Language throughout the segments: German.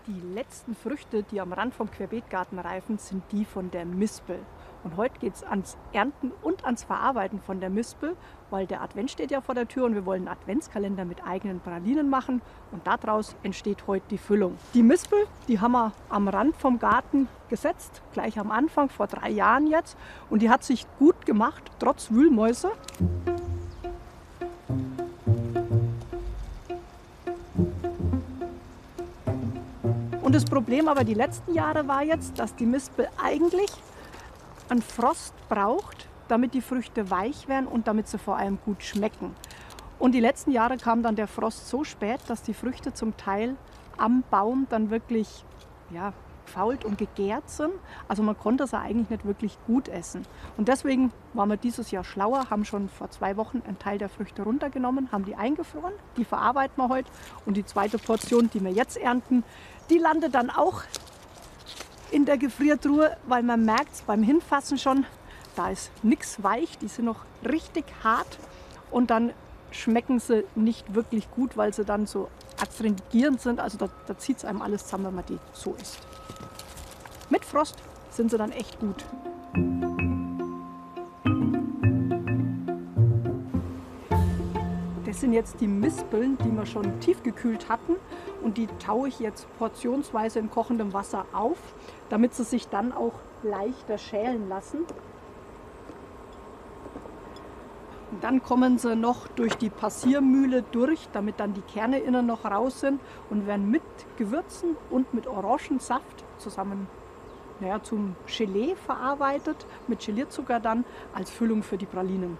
Die letzten Früchte, die am Rand vom Querbeetgarten reifen, sind die von der Mispel. Und heute geht es ans Ernten und ans Verarbeiten von der Mispel, weil der Advent steht ja vor der Tür und wir wollen einen Adventskalender mit eigenen Pralinen machen. Und daraus entsteht heute die Füllung. Die Mispel, die haben wir am Rand vom Garten gesetzt, gleich am Anfang, vor 3 Jahren jetzt. Und die hat sich gut gemacht, trotz Wühlmäuse. Und das Problem aber die letzten Jahre war jetzt, dass die Mispel eigentlich einen Frost braucht, damit die Früchte weich werden und damit sie vor allem gut schmecken. Und die letzten Jahre kam dann der Frost so spät, dass die Früchte zum Teil am Baum dann wirklich gefault und gegärt sind. Also man konnte sie eigentlich nicht wirklich gut essen. Und deswegen waren wir dieses Jahr schlauer, haben schon vor 2 Wochen einen Teil der Früchte runtergenommen, haben die eingefroren, die verarbeiten wir heute. Und die zweite Portion, die wir jetzt ernten, die landet dann auch in der Gefriertruhe, weil man merkt es beim Hinfassen schon, da ist nichts weich, die sind noch richtig hart und dann schmecken sie nicht wirklich gut, weil sie dann so astringierend sind. Also da zieht es einem alles zusammen, wenn man die so isst. Mit Frost sind sie dann echt gut. Das sind jetzt die Mispeln, die wir schon tiefgekühlt hatten und die taue ich jetzt portionsweise in kochendem Wasser auf, damit sie sich dann auch leichter schälen lassen. Und dann kommen sie noch durch die Passiermühle durch, damit dann die Kerne innen noch raus sind und werden mit Gewürzen und mit Orangensaft zusammen zum Gelee verarbeitet, mit Gelierzucker dann als Füllung für die Pralinen.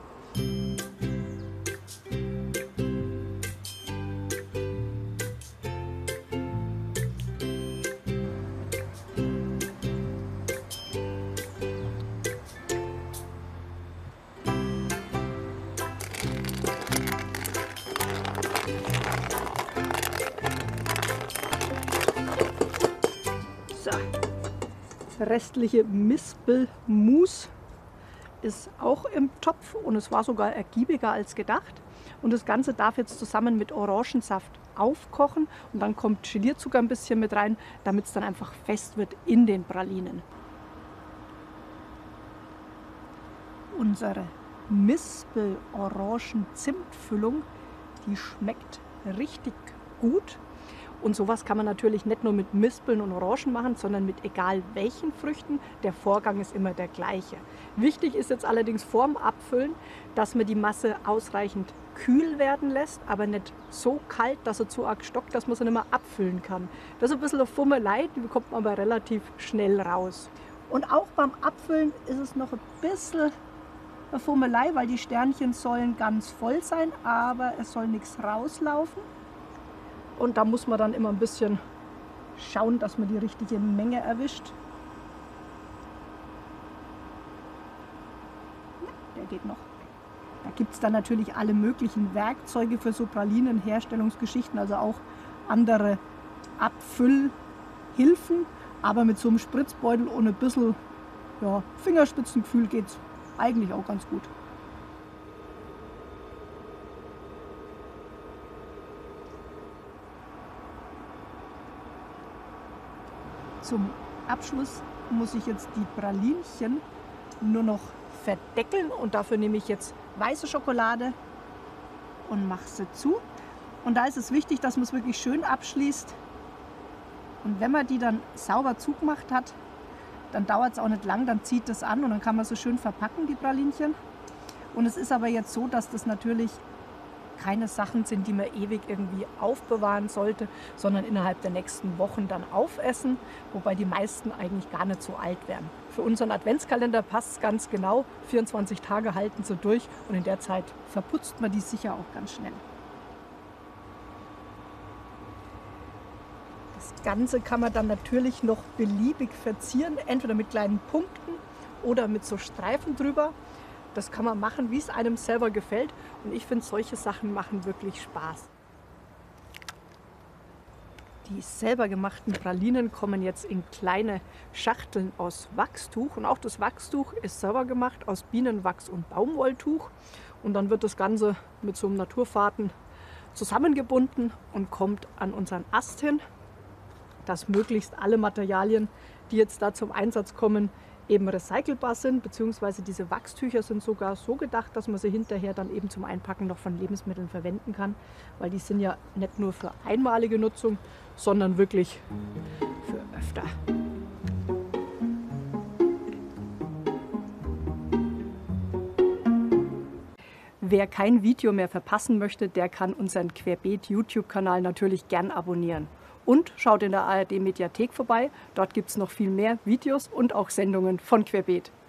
Restliche Mispelmus ist auch im Topf und es war sogar ergiebiger als gedacht. Und das Ganze darf jetzt zusammen mit Orangensaft aufkochen und dann kommt Gelierzucker ein bisschen mit rein, damit es dann einfach fest wird in den Pralinen. Unsere Mispel-Orangen-Zimtfüllung, die schmeckt richtig gut. Und sowas kann man natürlich nicht nur mit Mispeln und Orangen machen, sondern mit egal welchen Früchten. Der Vorgang ist immer der gleiche. Wichtig ist jetzt allerdings vorm Abfüllen, dass man die Masse ausreichend kühl werden lässt, aber nicht so kalt, dass sie zu arg stockt, dass man sie nicht mehr abfüllen kann. Das ist ein bisschen eine Fummelei, die bekommt man aber relativ schnell raus. Und auch beim Abfüllen ist es noch ein bisschen eine Fummelei, weil die Sternchen sollen ganz voll sein, aber es soll nichts rauslaufen. Und da muss man dann immer ein bisschen schauen, dass man die richtige Menge erwischt. Ja, der geht noch. Da gibt es dann natürlich alle möglichen Werkzeuge für so Pralinenherstellungsgeschichten, also auch andere Abfüllhilfen. Aber mit so einem Spritzbeutel und ein bisschen Fingerspitzengefühl geht es eigentlich auch ganz gut. Zum Abschluss muss ich jetzt die Pralinchen nur noch verdeckeln und dafür nehme ich jetzt weiße Schokolade und mache sie zu. Und da ist es wichtig, dass man es wirklich schön abschließt. Und wenn man die dann sauber zugemacht hat, dann dauert es auch nicht lang, dann zieht das an und dann kann man so schön verpacken, die Pralinchen. Und es ist aber jetzt so, dass das natürlich keine Sachen sind, die man ewig irgendwie aufbewahren sollte, sondern innerhalb der nächsten Wochen dann aufessen, wobei die meisten eigentlich gar nicht so alt werden. Für unseren Adventskalender passt es ganz genau, 24 Tage halten sie durch und in der Zeit verputzt man die sicher auch ganz schnell. Das Ganze kann man dann natürlich noch beliebig verzieren, entweder mit kleinen Punkten oder mit so Streifen drüber. Das kann man machen, wie es einem selber gefällt. Und ich finde, solche Sachen machen wirklich Spaß. Die selber gemachten Pralinen kommen jetzt in kleine Schachteln aus Wachstuch. Und auch das Wachstuch ist selber gemacht aus Bienenwachs und Baumwolltuch. Und dann wird das Ganze mit so einem Naturfaden zusammengebunden und kommt an unseren Ast hin. dass möglichst alle Materialien, die jetzt da zum Einsatz kommen, eben recycelbar sind, beziehungsweise diese Wachstücher sind sogar so gedacht, dass man sie hinterher dann eben zum Einpacken noch von Lebensmitteln verwenden kann, weil die sind ja nicht nur für einmalige Nutzung, sondern wirklich für öfter. Wer kein Video mehr verpassen möchte, der kann unseren Querbeet YouTube-Kanal natürlich gern abonnieren. Und schaut in der ARD Mediathek vorbei, dort gibt es noch viel mehr Videos und auch Sendungen von Querbeet.